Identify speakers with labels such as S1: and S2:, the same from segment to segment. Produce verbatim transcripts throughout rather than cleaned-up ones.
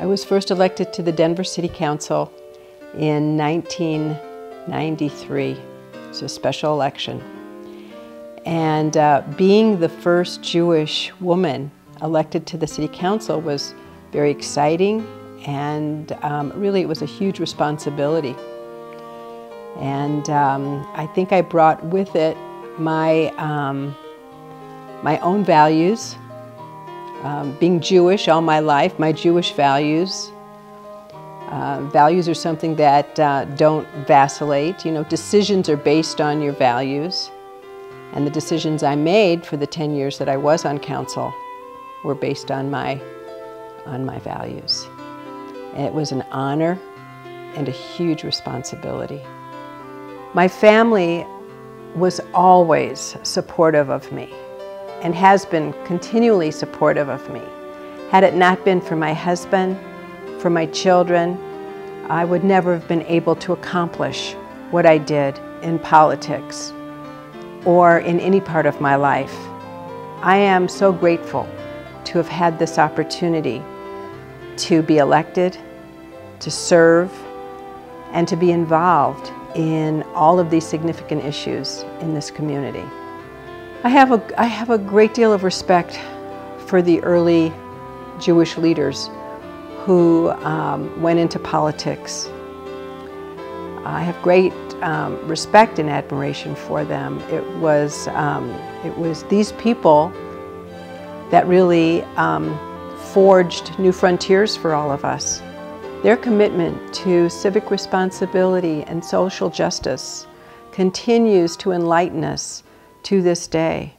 S1: I was first elected to the Denver City Council in nineteen ninety-three. It was a special election. And uh, being the first Jewish woman elected to the City Council was very exciting, and um, really it was a huge responsibility. And um, I think I brought with it my, um, my own values. Um, being Jewish all my life, my Jewish values. Uh, values are something that uh, don't vacillate. You know, decisions are based on your values. And the decisions I made for the ten years that I was on council were based on my, on my values. And it was an honor and a huge responsibility. My family was always supportive of me, and has been continually supportive of me. Had it not been for my husband, for my children, I would never have been able to accomplish what I did in politics or in any part of my life. I am so grateful to have had this opportunity to be elected, to serve, and to be involved in all of these significant issues in this community. I have, a, I have a great deal of respect for the early Jewish leaders who um, went into politics. I have great um, respect and admiration for them. It was, um, it was these people that really um, forged new frontiers for all of us. Their commitment to civic responsibility and social justice continues to enlighten us to this day.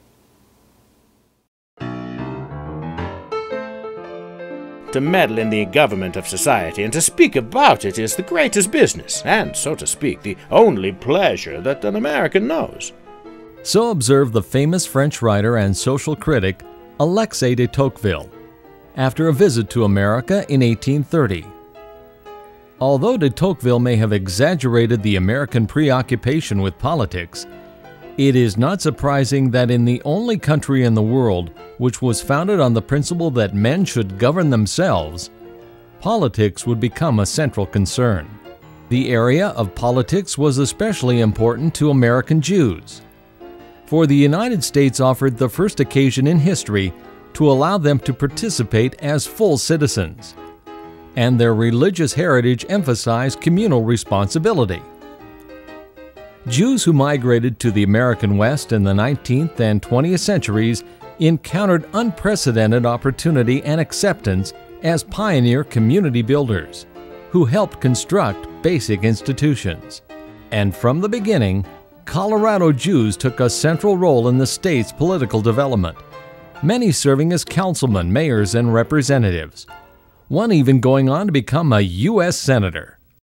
S2: To meddle in the government of society and to speak about it is the greatest business, and, so to speak, the only pleasure that an American knows.
S3: So observed the famous French writer and social critic Alexis de Tocqueville after a visit to America in eighteen thirty. Although de Tocqueville may have exaggerated the American preoccupation with politics, it is not surprising that in the only country in the world which was founded on the principle that men should govern themselves, politics would become a central concern. The area of politics was especially important to American Jews, for the United States offered the first occasion in history to allow them to participate as full citizens, and their religious heritage emphasized communal responsibility. Jews who migrated to the American West in the nineteenth and twentieth centuries encountered unprecedented opportunity and acceptance as pioneer community builders who helped construct basic institutions. And from the beginning, Colorado Jews took a central role in the state's political development, many serving as councilmen, mayors, and representatives, one even going on to become a U S senator.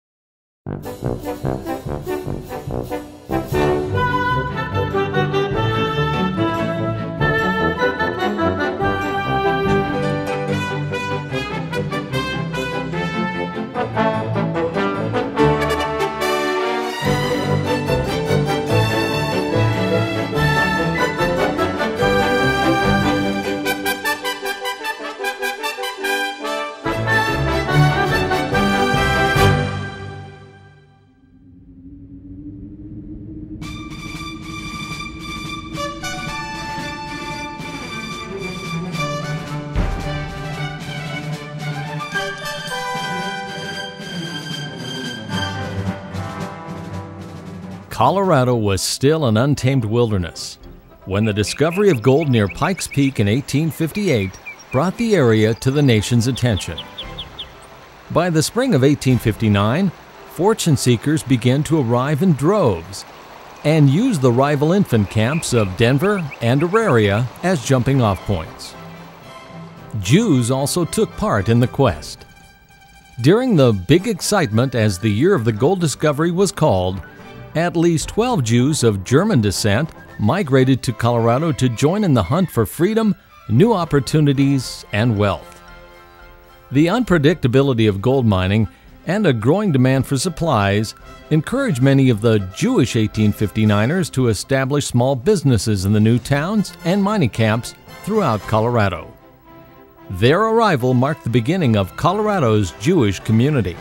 S3: Colorado was still an untamed wilderness when the discovery of gold near Pikes Peak in eighteen fifty-eight brought the area to the nation's attention. By the spring of eighteen fifty-nine, fortune seekers began to arrive in droves and use the rival infant camps of Denver and Auraria as jumping-off points. Jews also took part in the quest. During the big excitement, as the year of the gold discovery was called, at least twelve Jews of German descent migrated to Colorado to join in the hunt for freedom, new opportunities, and wealth. The unpredictability of gold mining and a growing demand for supplies encouraged many of the Jewish eighteen fifty-niners to establish small businesses in the new towns and mining camps throughout Colorado. Their arrival marked the beginning of Colorado's Jewish community.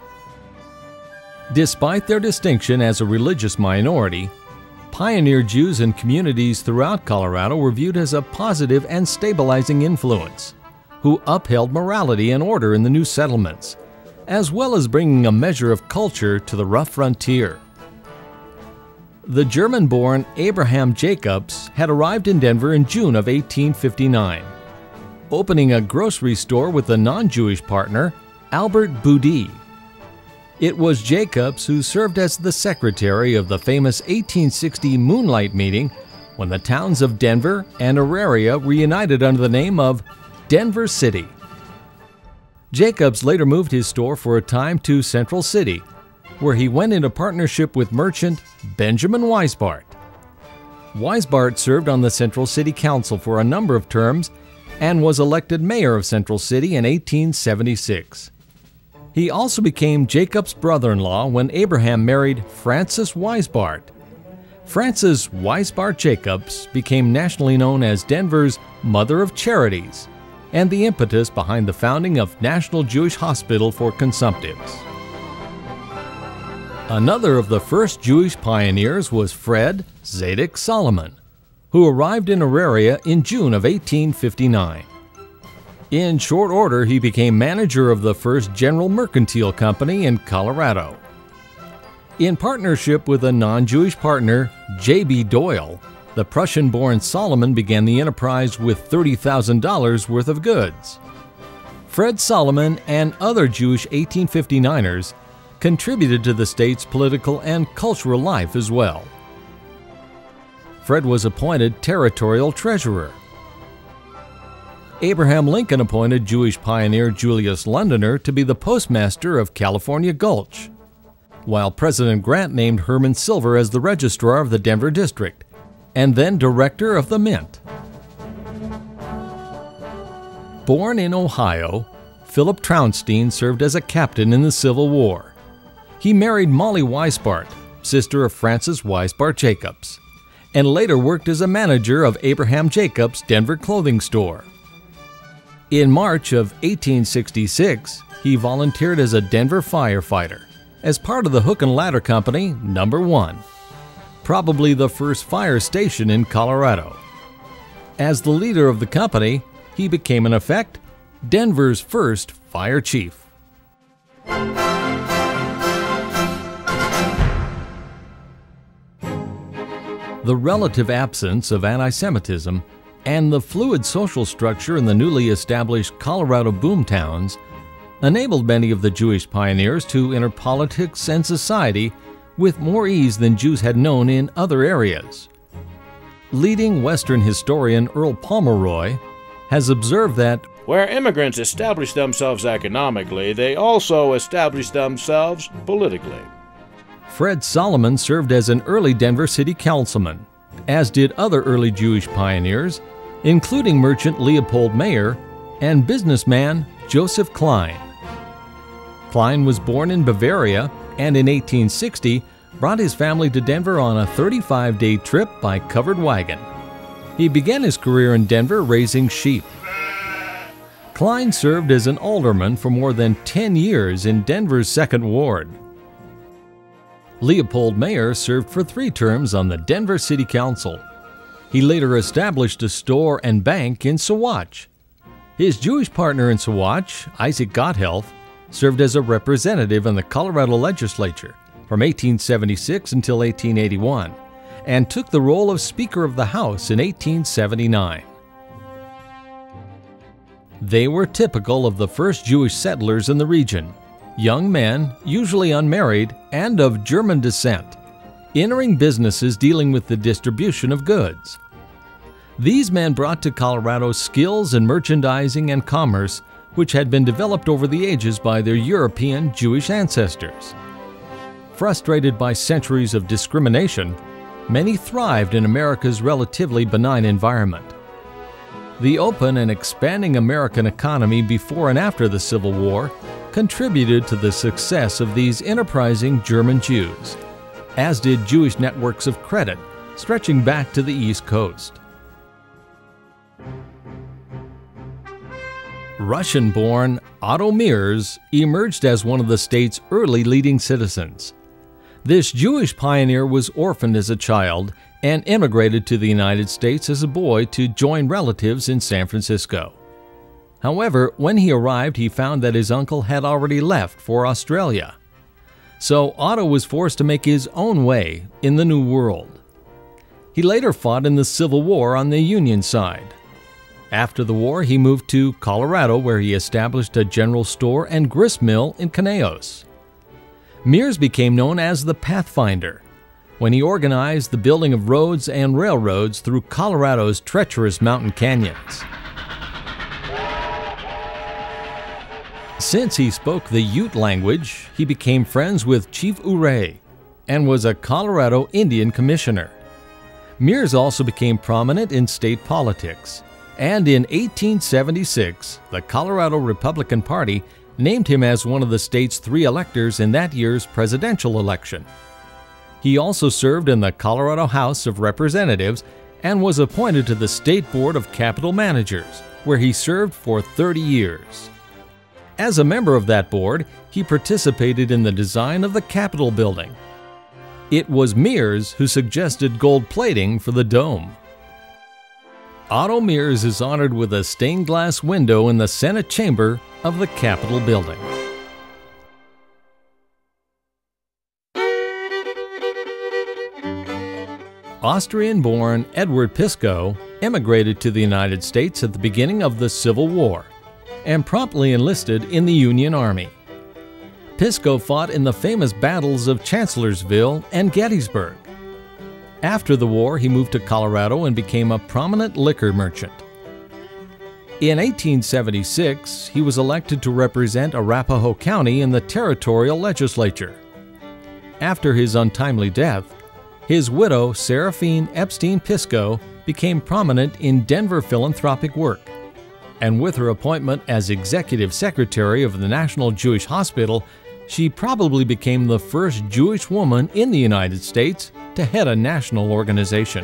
S3: Despite their distinction as a religious minority, pioneer Jews in communities throughout Colorado were viewed as a positive and stabilizing influence, who upheld morality and order in the new settlements, as well as bringing a measure of culture to the rough frontier. The German-born Abraham Jacobs had arrived in Denver in June of eighteen fifty-nine, opening a grocery store with a non-Jewish partner, Albert Boudie. It was Jacobs who served as the secretary of the famous eighteen sixty Moonlight Meeting when the towns of Denver and Auraria reunited under the name of Denver City. Jacobs later moved his store for a time to Central City, where he went into partnership with merchant Benjamin Weisbart. Weisbart served on the Central City Council for a number of terms and was elected mayor of Central City in eighteen seventy-six. He also became Jacobs' brother-in-law when Abraham married Frances Weisbart. Frances Weisbart Jacobs became nationally known as Denver's Mother of Charities and the impetus behind the founding of National Jewish Hospital for Consumptives. Another of the first Jewish pioneers was Fred Zadok Solomon, who arrived in Auraria in June of eighteen fifty-nine. In short order, he became manager of the first general mercantile company in Colorado. In partnership with a non-Jewish partner, J B Doyle, the Prussian-born Solomon began the enterprise with thirty thousand dollars worth of goods. Fred Solomon and other Jewish eighteen fifty-niners contributed to the state's political and cultural life as well. Fred was appointed territorial treasurer. Abraham Lincoln appointed Jewish pioneer Julius Londoner to be the postmaster of California Gulch, while President Grant named Herman Silver as the registrar of the Denver district and then director of the Mint. Born in Ohio, Philip Traunstein served as a captain in the Civil War. He married Molly Weisbart, sister of Frances Weisbart Jacobs, and later worked as a manager of Abraham Jacobs' Denver clothing store. In March of eighteen sixty-six, he volunteered as a Denver firefighter as part of the Hook and Ladder Company Number One, probably the first fire station in Colorado. As the leader of the company, he became in effect Denver's first fire chief. The relative absence of anti-Semitism and the fluid social structure in the newly established Colorado boomtowns enabled many of the Jewish pioneers to enter politics and society with more ease than Jews had known in other areas. Leading Western historian Earl Pomeroy has observed that
S2: where immigrants establish themselves economically, they also establish themselves politically.
S3: Fred Solomon served as an early Denver city councilman, as did other early Jewish pioneers, including merchant Leopold Mayer and businessman Joseph Klein. Klein was born in Bavaria and in eighteen sixty brought his family to Denver on a thirty-five day trip by covered wagon. He began his career in Denver raising sheep. Klein served as an alderman for more than ten years in Denver's Second Ward. Leopold Mayer served for three terms on the Denver City Council. He later established a store and bank in Saguache. His Jewish partner in Saguache, Isaac Gotthelf, served as a representative in the Colorado legislature from eighteen seventy-six until eighteen eighty-one, and took the role of Speaker of the House in eighteen seventy-nine. They were typical of the first Jewish settlers in the region, young men, usually unmarried and of German descent, entering businesses dealing with the distribution of goods. These men brought to Colorado skills in merchandising and commerce which had been developed over the ages by their European Jewish ancestors. Frustrated by centuries of discrimination, many thrived in America's relatively benign environment. The open and expanding American economy before and after the Civil War contributed to the success of these enterprising German Jews, as did Jewish networks of credit stretching back to the East Coast. Russian-born Otto Mears emerged as one of the state's early leading citizens. This Jewish pioneer was orphaned as a child and immigrated to the United States as a boy to join relatives in San Francisco. However, when he arrived, he found that his uncle had already left for Australia. So Otto was forced to make his own way in the New World. He later fought in the Civil War on the Union side. After the war, he moved to Colorado, where he established a general store and grist mill in Conejos. Mears became known as the Pathfinder when he organized the building of roads and railroads through Colorado's treacherous mountain canyons. Since he spoke the Ute language, he became friends with Chief Ouray and was a Colorado Indian commissioner. Mears also became prominent in state politics, and in eighteen seventy-six, the Colorado Republican Party named him as one of the state's three electors in that year's presidential election. He also served in the Colorado House of Representatives and was appointed to the State Board of Capital Managers, where he served for thirty years. As a member of that board, he participated in the design of the Capitol building. It was Mears who suggested gold plating for the dome. Otto Mears is honored with a stained glass window in the Senate chamber of the Capitol building. Austrian-born Edward Pisco immigrated to the United States at the beginning of the Civil War and promptly enlisted in the Union Army. Pisco fought in the famous battles of Chancellorsville and Gettysburg. After the war, he moved to Colorado and became a prominent liquor merchant. In eighteen seventy-six, he was elected to represent Arapahoe County in the territorial legislature. After his untimely death, his widow, Seraphine Epstein Pisco, became prominent in Denver philanthropic work. And with her appointment as executive secretary of the National Jewish Hospital, she probably became the first Jewish woman in the United States to head a national organization.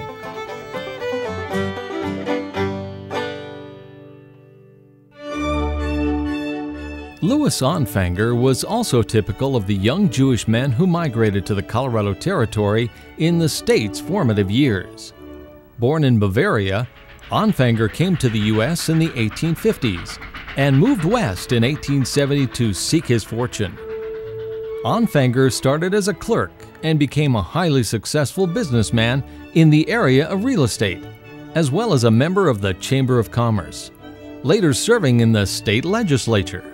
S3: Louis Onfanger was also typical of the young Jewish men who migrated to the Colorado Territory in the state's formative years. Born in Bavaria, Onfanger came to the U S in the eighteen fifties and moved west in eighteen seventy to seek his fortune. Onfanger started as a clerk and became a highly successful businessman in the area of real estate, as well as a member of the Chamber of Commerce, later serving in the state legislature.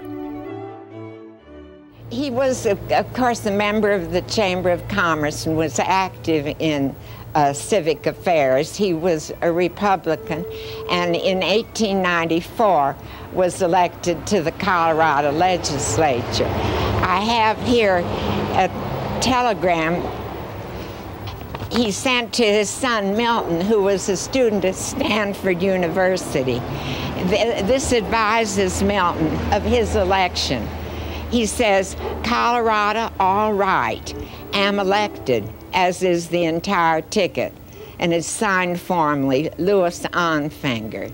S4: He was, of course, a member of the Chamber of Commerce and was active in uh, civic affairs. He was a Republican, and in eighteen ninety-four was elected to the Colorado legislature. I have here a telegram he sent to his son Milton, who was a student at Stanford University. This advises Milton of his election. He says, "Colorado, all right, am elected, as is the entire ticket," and it's signed formally, Louis Onfanger.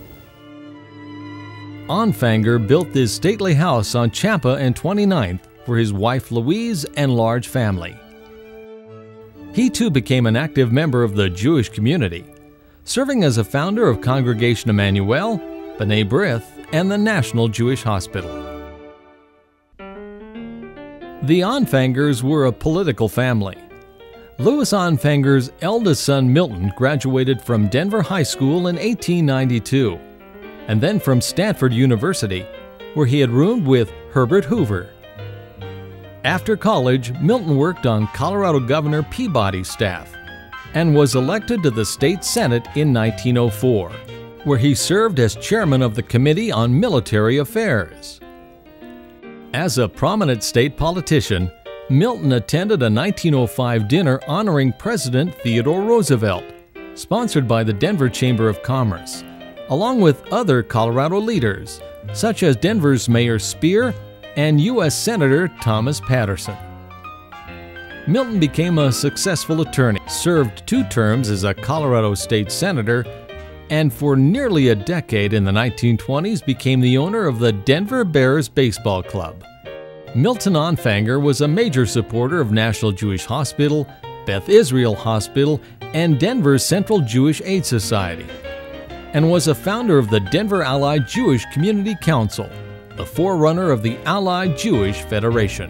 S3: Onfanger built this stately house on Champa and twenty-ninth for his wife Louise and large family. He too became an active member of the Jewish community, serving as a founder of Congregation Emmanuel, B'nai B'rith, and the National Jewish Hospital. The Onfangers were a political family. Louis Onfanger's eldest son Milton graduated from Denver High School in eighteen ninety-two, and then from Stanford University, where he had roomed with Herbert Hoover. After college, Milton worked on Colorado Governor Peabody's staff and was elected to the state Senate in nineteen oh four, where he served as chairman of the Committee on Military Affairs. As a prominent state politician, Milton attended a nineteen oh five dinner honoring President Theodore Roosevelt, sponsored by the Denver Chamber of Commerce, along with other Colorado leaders, such as Denver's Mayor Speer and U S Senator Thomas Patterson. Milton became a successful attorney, served two terms as a Colorado state senator, and for nearly a decade in the nineteen twenties became the owner of the Denver Bears Baseball Club. Milton Onfanger was a major supporter of National Jewish Hospital, Beth Israel Hospital, and Denver's Central Jewish Aid Society, and was a founder of the Denver Allied Jewish Community Council, the forerunner of the Allied Jewish Federation.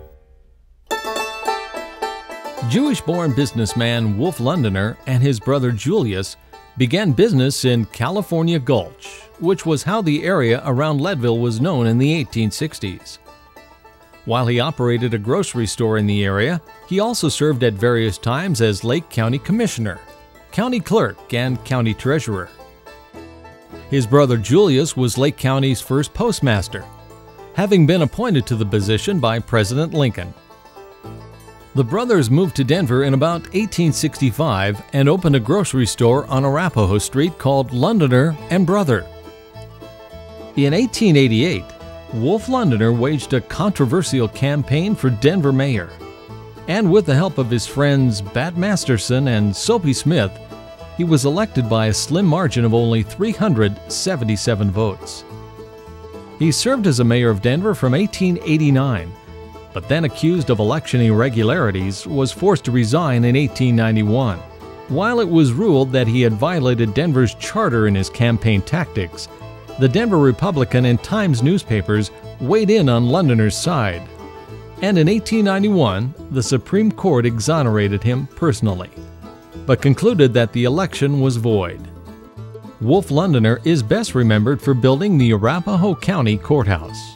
S3: Jewish-born businessman Wolf Londoner and his brother Julius began business in California Gulch, which was how the area around Leadville was known in the eighteen sixties. While he operated a grocery store in the area, he also served at various times as Lake County Commissioner, County Clerk, and County Treasurer. His brother Julius was Lake County's first postmaster, having been appointed to the position by President Lincoln. The brothers moved to Denver in about eighteen sixty-five and opened a grocery store on Arapahoe Street called Londoner and Brother. In eighteen eighty-eight, Wolf Londoner waged a controversial campaign for Denver mayor, and with the help of his friends Bat Masterson and Soapy Smith, he was elected by a slim margin of only three hundred seventy-seven votes. He served as a mayor of Denver from eighteen eighty-nine, but then accused of election irregularities was forced to resign in eighteen ninety-one. While it was ruled that he had violated Denver's charter in his campaign tactics, the Denver Republican and Times newspapers weighed in on Londoner's side, and in eighteen ninety-one, the Supreme Court exonerated him personally, but concluded that the election was void. Wolf Londoner is best remembered for building the Arapahoe County Courthouse.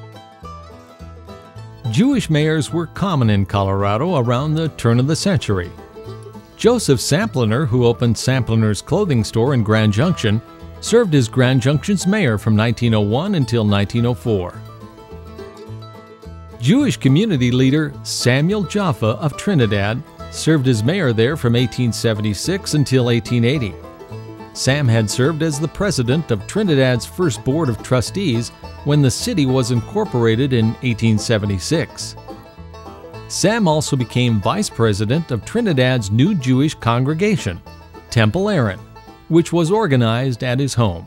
S3: Jewish mayors were common in Colorado around the turn of the century. Joseph Sampliner, who opened Sampliner's clothing store in Grand Junction, served as Grand Junction's mayor from nineteen oh one until nineteen oh four. Jewish community leader Samuel Jaffa of Trinidad served as mayor there from eighteen seventy-six until eighteen eighty. Sam had served as the president of Trinidad's first board of trustees when the city was incorporated in eighteen seventy-six. Sam also became vice president of Trinidad's new Jewish congregation, Temple Aaron, which was organized at his home.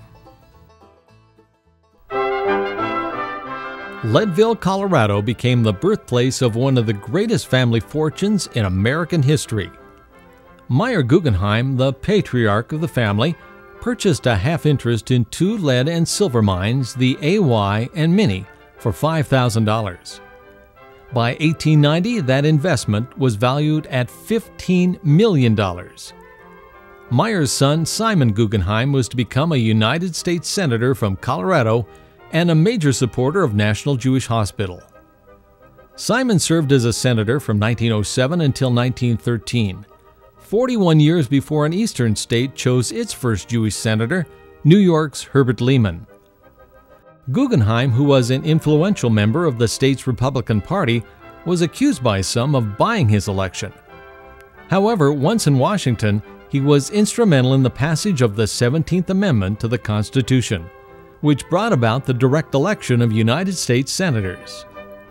S3: Leadville, Colorado became the birthplace of one of the greatest family fortunes in American history. Meyer Guggenheim, the patriarch of the family, purchased a half interest in two lead and silver mines, the A Y and Minnie, for five thousand dollars. By eighteen ninety, that investment was valued at fifteen million dollars. Meyer's son, Simon Guggenheim, was to become a United States Senator from Colorado and a major supporter of National Jewish Hospital. Simon served as a senator from nineteen oh seven until nineteen thirteen, forty-one years before an eastern state chose its first Jewish senator, New York's Herbert Lehman. Guggenheim, who was an influential member of the state's Republican Party, was accused by some of buying his election. However, once in Washington, he was instrumental in the passage of the seventeenth Amendment to the Constitution, which brought about the direct election of United States senators.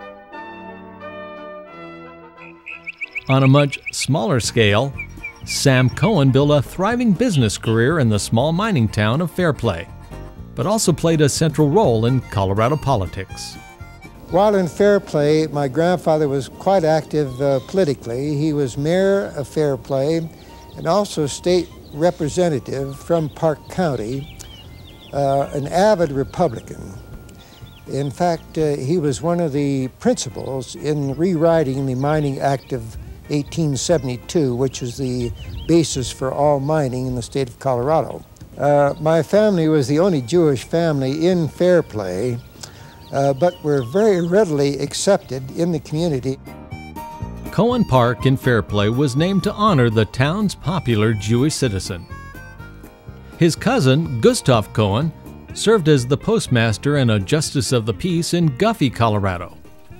S3: On a much smaller scale, Sam Cohen built a thriving business career in the small mining town of Fairplay, but also played a central role in Colorado politics.
S5: While in Fairplay, my grandfather was quite active uh, politically. He was mayor of Fairplay and also state representative from Park County, uh, an avid Republican. In fact, uh, he was one of the principals in rewriting the Mining Act of eighteen seventy-two, which is the basis for all mining in the state of Colorado. Uh, my family was the only Jewish family in Fairplay, uh, but were very readily accepted in the community.
S3: Cohen Park in Fairplay was named to honor the town's popular Jewish citizen. His cousin, Gustav Cohen, served as the postmaster and a justice of the peace in Guffey, Colorado.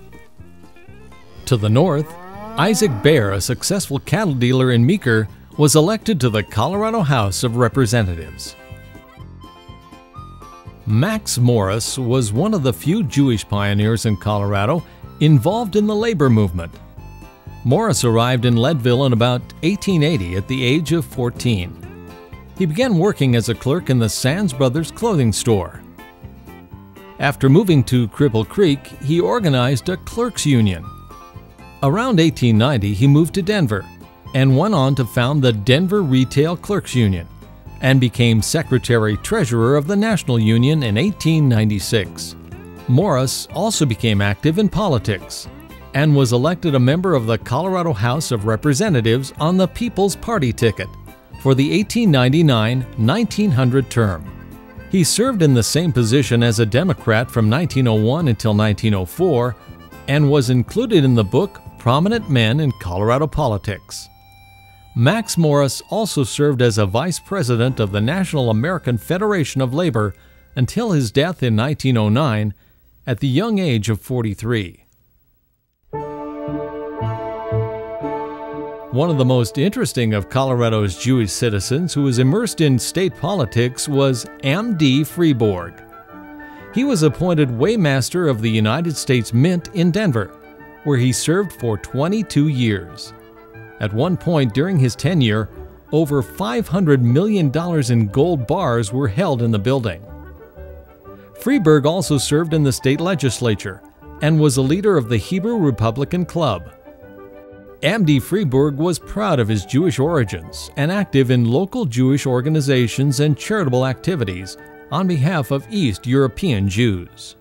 S3: To the north, Isaac Bear, a successful cattle dealer in Meeker, was elected to the Colorado House of Representatives. Max Morris was one of the few Jewish pioneers in Colorado involved in the labor movement. Morris arrived in Leadville in about eighteen eighty at the age of fourteen. He began working as a clerk in the Sands Brothers clothing store. After moving to Cripple Creek, he organized a clerks' union. Around eighteen ninety, he moved to Denver and went on to found the Denver Retail Clerks Union and became secretary-treasurer of the National Union in eighteen ninety-six. Morris also became active in politics and was elected a member of the Colorado House of Representatives on the People's Party ticket for the eighteen ninety-nine to nineteen hundred term. He served in the same position as a Democrat from nineteen oh one until nineteen oh four and was included in the book Prominent Men in Colorado Politics. Max Morris also served as a vice president of the National American Federation of Labor until his death in nineteen oh nine at the young age of forty-three. One of the most interesting of Colorado's Jewish citizens who was immersed in state politics was M D Freeborg. He was appointed Weighmaster of the United States Mint in Denver, where he served for twenty-two years. At one point during his tenure, over five hundred million dollars in gold bars were held in the building. Freeborg also served in the state legislature and was a leader of the Hebrew Republican Club. M D Freeborg was proud of his Jewish origins and active in local Jewish organizations and charitable activities on behalf of East European Jews.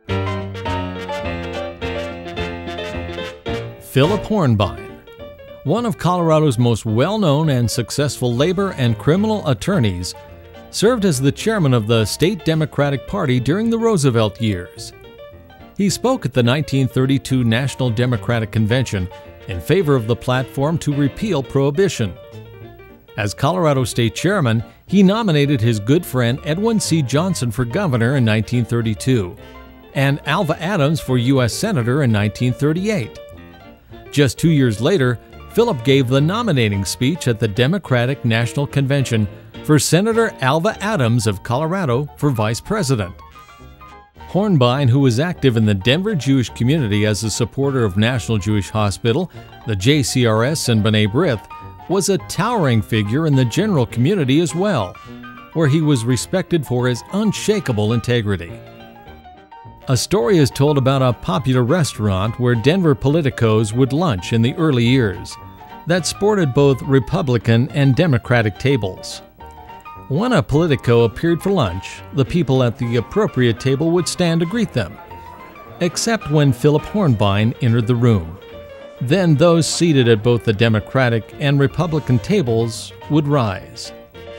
S3: Philip Hornbein, one of Colorado's most well-known and successful labor and criminal attorneys, served as the chairman of the State Democratic Party during the Roosevelt years. He spoke at the nineteen thirty-two National Democratic Convention in favor of the platform to repeal prohibition. As Colorado State Chairman, he nominated his good friend Edwin C. Johnson for governor in nineteen thirty-two and Alva Adams for U S Senator in nineteen thirty-eight. Just two years later, Philip gave the nominating speech at the Democratic National Convention for Senator Alva Adams of Colorado for vice president. Hornbein, who was active in the Denver Jewish community as a supporter of National Jewish Hospital, the J C R S, and B'nai B'rith, was a towering figure in the general community as well, where he was respected for his unshakable integrity. A story is told about a popular restaurant where Denver politicos would lunch in the early years that sported both Republican and Democratic tables. When a Politico appeared for lunch, the people at the appropriate table would stand to greet them, except when Philip Hornbein entered the room. Then those seated at both the Democratic and Republican tables would rise.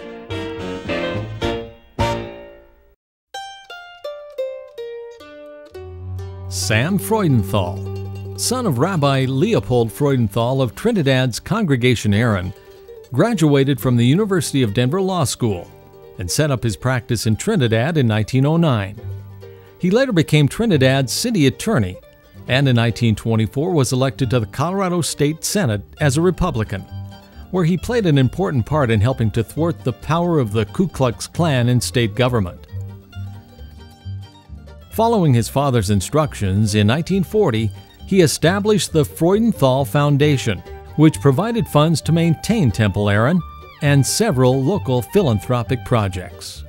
S3: Sam Freudenthal, son of Rabbi Leopold Freudenthal of Trinidad's Congregation Aaron, graduated from the University of Denver Law School and set up his practice in Trinidad in nineteen oh nine. He later became Trinidad's city attorney and in nineteen twenty-four was elected to the Colorado State Senate as a Republican, where he played an important part in helping to thwart the power of the Ku Klux Klan in state government. Following his father's instructions, in nineteen forty, he established the Freudenthal Foundation, which provided funds to maintain Temple Aaron and several local philanthropic projects.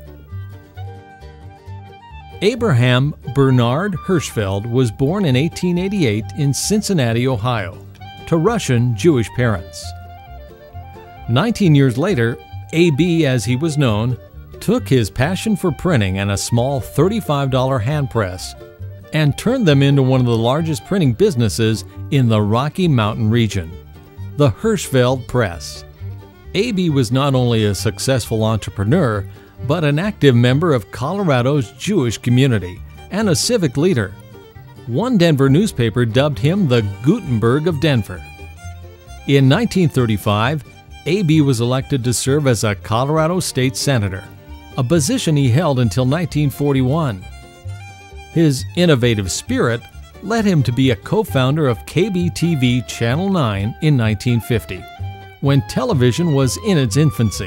S3: Abraham Bernard Hirschfeld was born in eighteen eighty-eight in Cincinnati, Ohio, to Russian Jewish parents. Nineteen years later, A B, as he was known, took his passion for printing and a small thirty-five dollar hand press and turned them into one of the largest printing businesses in the Rocky Mountain region, the Hirschfeld Press. A B was not only a successful entrepreneur, but an active member of Colorado's Jewish community and a civic leader. One Denver newspaper dubbed him the Gutenberg of Denver. In nineteen thirty-five, A B was elected to serve as a Colorado State Senator, a position he held until nineteen forty-one. His innovative spirit led him to be a co-founder of K B T V Channel nine in nineteen fifty, when television was in its infancy.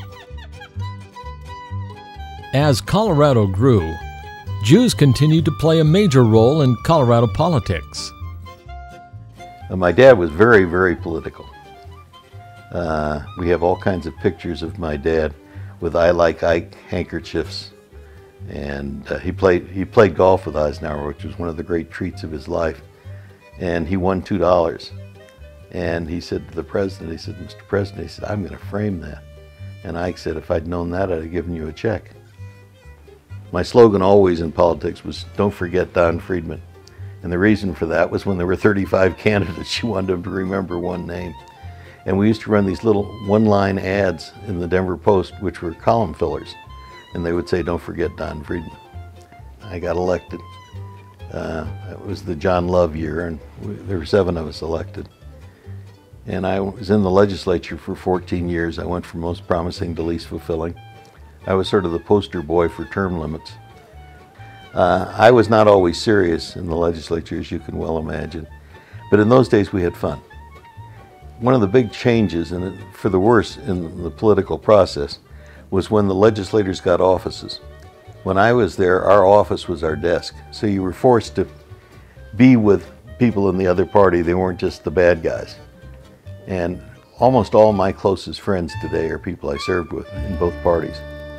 S3: As Colorado grew, Jews continued to play a major role in Colorado politics.
S6: My dad was very, very political. Uh, we have all kinds of pictures of my dad with I Like Ike handkerchiefs. And uh, he played he played golf with Eisenhower, which was one of the great treats of his life. And he won two dollars. And he said to the president, he said, "Mister President," he said, "I'm going to frame that." And Ike said, "If I'd known that, I'd have given you a check." My slogan always in politics was, "Don't forget Don Freeman." And the reason for that was when there were thirty-five candidates, she wanted them to remember one name. And we used to run these little one-line ads in the Denver Post, which were column fillers. And they would say, "Don't forget Don Freeman." I got elected. Uh, it was the John Love year, and we, there were seven of us elected. And I was in the legislature for fourteen years. I went from most promising to least fulfilling. I was sort of the poster boy for term limits. Uh, I was not always serious in the legislature, as you can well imagine. But in those days, we had fun. One of the big changes, and for the worse in the political process, was when the legislators got offices. When I was there, our office was our desk. So you were forced to be with people in the other party. They weren't just the bad guys. And almost all my closest friends today are people I served with in both parties.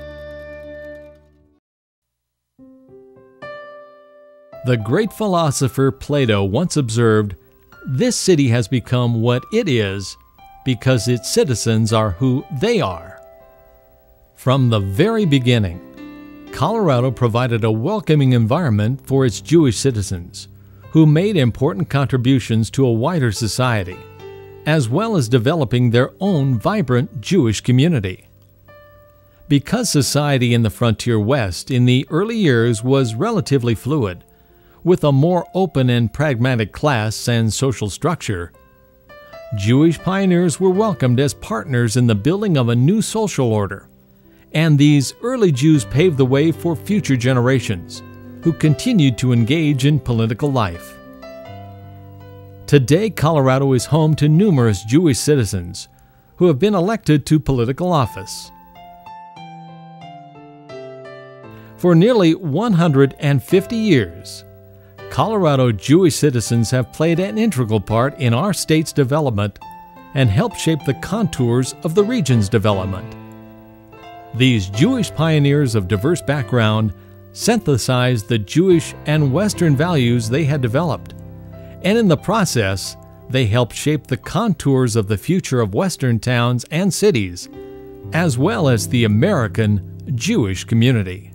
S3: The great philosopher Plato once observed, "This city has become what it is because its citizens are who they are." From the very beginning, Colorado provided a welcoming environment for its Jewish citizens, who made important contributions to a wider society, as well as developing their own vibrant Jewish community. Because society in the frontier West in the early years was relatively fluid, with a more open and pragmatic class and social structure, Jewish pioneers were welcomed as partners in the building of a new social order, and these early Jews paved the way for future generations, who continued to engage in political life. Today, Colorado is home to numerous Jewish citizens who have been elected to political office. For nearly one hundred fifty years, Colorado Jewish citizens have played an integral part in our state's development and helped shape the contours of the region's development. These Jewish pioneers of diverse background synthesized the Jewish and Western values they had developed, and in the process, they helped shape the contours of the future of Western towns and cities, as well as the American Jewish community.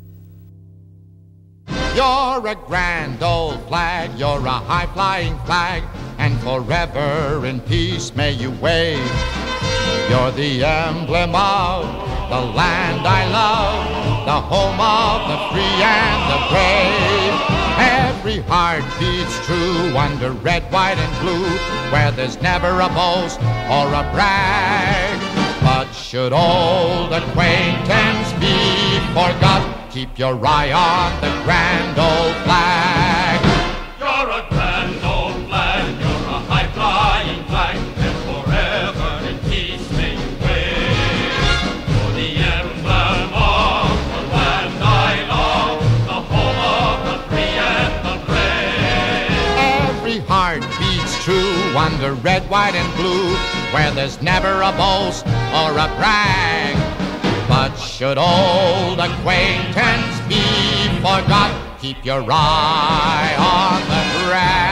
S7: You're a grand old flag, you're a high-flying flag, and forever in peace may you wave. You're the emblem of the land I love, the home of the free and the brave. Every heart beats true under red, white, and blue, where there's never a boast or a brag. But should old acquaintance be forgot, keep your eye on the grand old flag.
S8: You're a grand old flag, you're a high-flying flag, and forever in peace may you wave. You're the emblem of the land I love, the home of the free and the brave.
S7: Every heart beats true under red, white, and blue, where there's never a boast or a brag. But should old acquaintance be forgot, keep your eye on the track.